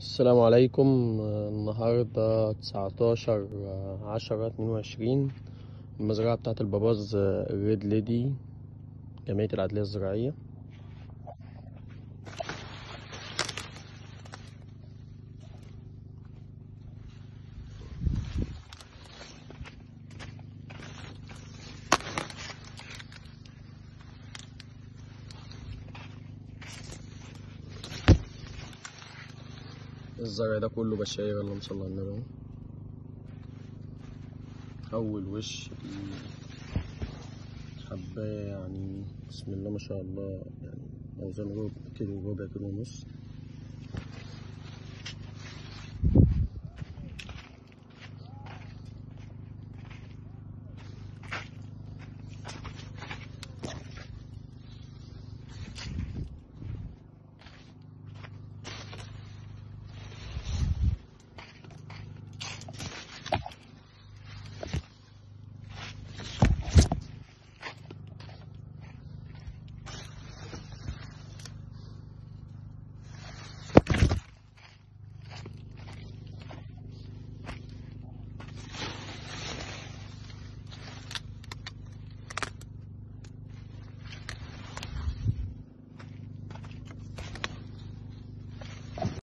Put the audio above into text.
السلام عليكم. النهاردة 19/10/22. المزرعة بتاعة الباباز الريد ليدي، جمعية العدلية الزراعية. الزرع ده كله بشاير، اللهم صل على النبي. أول وش حباية، يعني بسم الله ما شاء الله، يعني أوزان كيلو، ربع كيلو ونص.